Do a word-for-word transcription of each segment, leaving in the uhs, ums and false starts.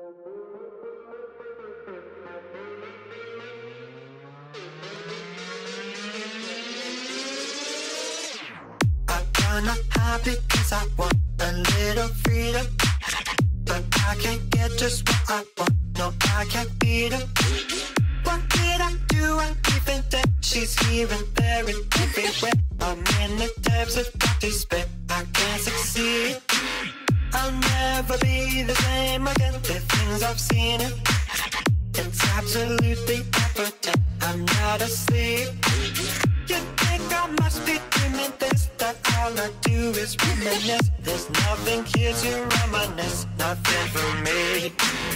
I'm not happy cause I want a little freedom, but I can't get just what I want, no I can't beat them. What did I do? I even think she's here and there and everywhere. I'm in the depths of despair, I can't succeed. I'll never be the same again, the things I've seen it. It's absolutely evident, I'm not asleep. You think I must be dreaming this, that all I do is reminisce. There's nothing here to reminisce, nothing for me.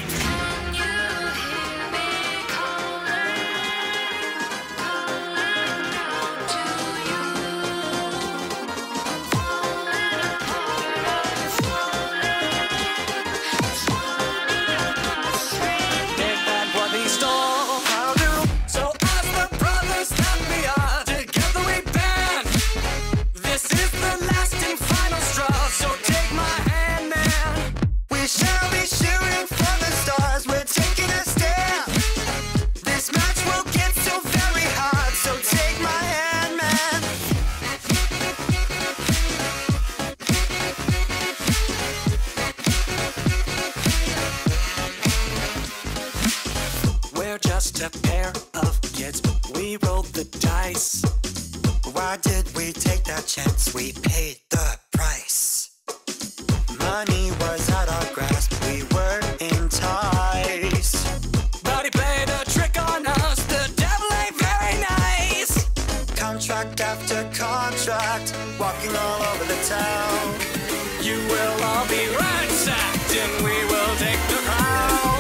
Just a pair of kids, we rolled the dice. Why did we take that chance? We paid the price. Money was at our grasp, we were enticed. But he played a trick on us, the devil ain't very nice. Contract after contract, walking all over the town. You will all be ransacked and we will take the crown.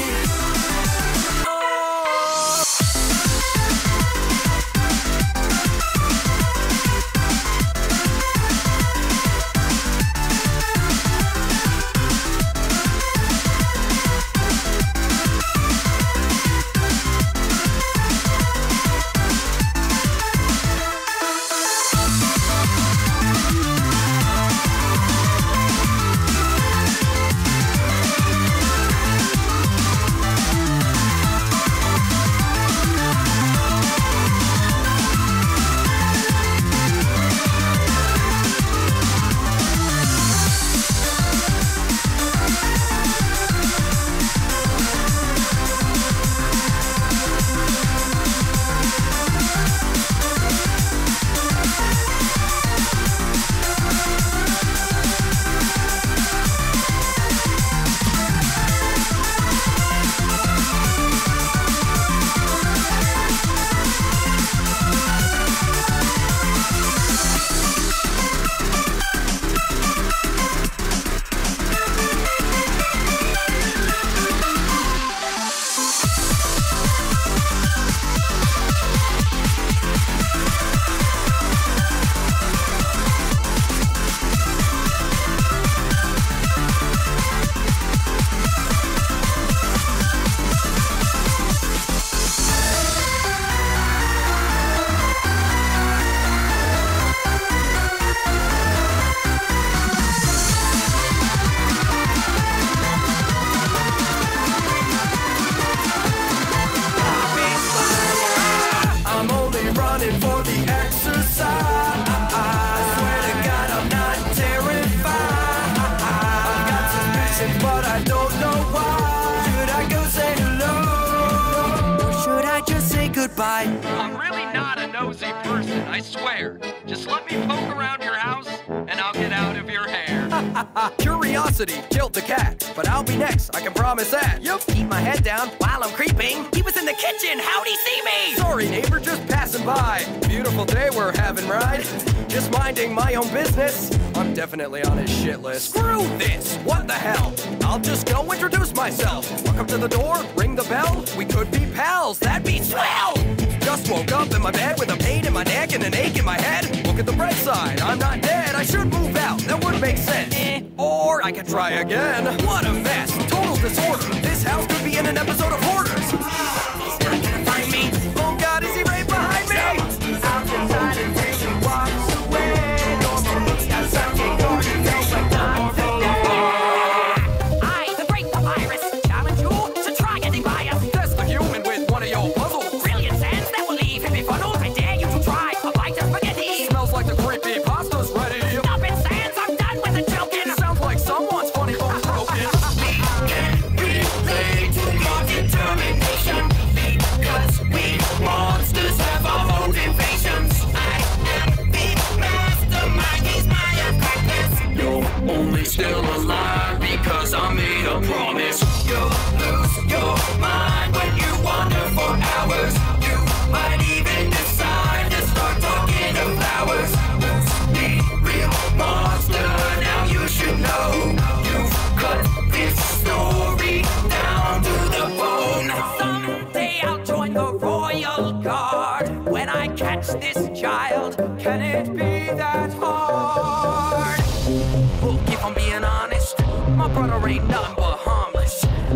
Goodbye. I'm really not a nosy person, I swear. Just let me poke around your house, and I'll get out of your hair. Curiosity killed the cat, but I'll be next, I can promise that. Yep. Keep my head down while I'm creeping. He was in the kitchen, how'd he see me? Sorry, neighbor, just passing by. Beautiful day we're having, right? Just minding my own business. I'm definitely on his shit list. Screw this! What the hell? I'll just go introduce myself. Walk up to the door, ring the bell. We could be pals, that'd be swell! Just woke up in my bed with a pain in my neck and an ache in my head. Look at the bright side, I'm not dead. I should move out, that would make sense. Eh. Or I could try again. What a mess, total disorder. This house could be in an episode of Hoarders. He's not gonna find me. Oh God, is he right behind me? Out inside until she walks away. Normally I'm sucking or you know I'm not today. I, the great virus, I'm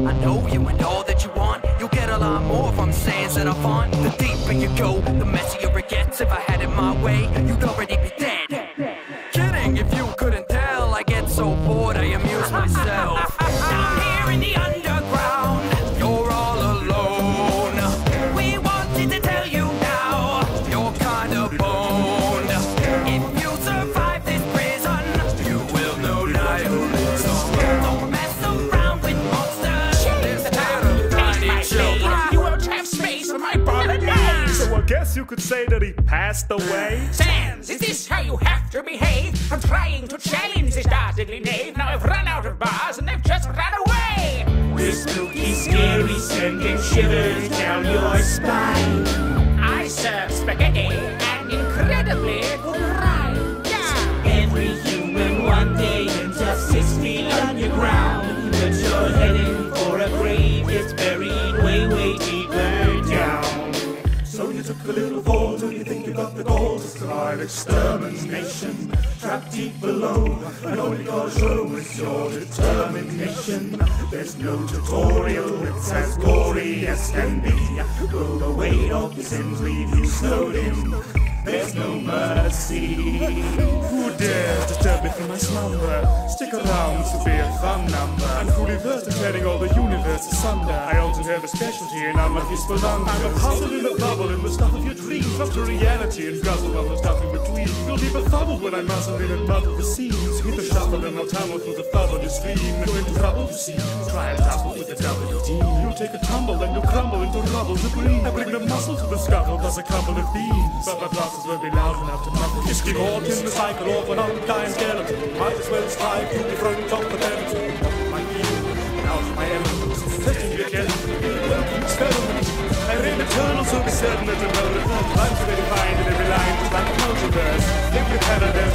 I know you and all that you want. You'll get a lot more from sands that I font. The deeper you go, the messier it gets. If I had it my way, you'd already be dead. Kidding, if you couldn't tell, I get so bored I amuse myself. Down here in the underground, you're all alone. We wanted to tell you now, you're kind of boned. If you survive this prison, you will know nihilism. Don't mess around with monsters. This town of tiny children. You won't have space for my bolognese. So I guess you could say that he passed away. Sans, is this how you have to behave? I'm trying to challenge this dastardly knave. Now I've run out of bars and they've just run away. We're spooky, scary, sending shivers down your spine. I serve spaghetti and incredibly good rhyme. Yeah. Every human one day ends up six feet underground. But you're heading for a grave, it's buried way, way deeper down. So you took a little fall till you think you got the goal to survive extermination. Trapped deep below, and all you gotta show is your determination. There's no tutorial, it's as gory as can be. Will the weight of your sins leave you snowed in? There's no mercy. Who dares disturb me from my slumber? Stick around, this will be a fun number. I'm fully versed in tearing all the universe asunder. I also have a specialty and I'm a peaceful lunch. I'm a puzzle in a bubble in the stuff of your dreams. Up to reality and guzzle on the stuff in between. You'll be befuddled when I muzzle in and muddle the scenes. Hit the shuffle and I'll tumble through the fuzz on your stream. You're in trouble, you see. Try and tussle with the W D. You'll take a tumble and you'll crumble into rubble to green. I bring the muscle to the scuttle, plus a couple of beans. But my blasters won't be loud enough to muffle. Just get caught in the cycle of an undying skeleton. Might as well strive to the front of the penitent. My heel, out of my elements. Testing you again. Welcome experiment. I read eternal, so be certain that the road of I'm very fine in every line. It's like a multiverse. If you had a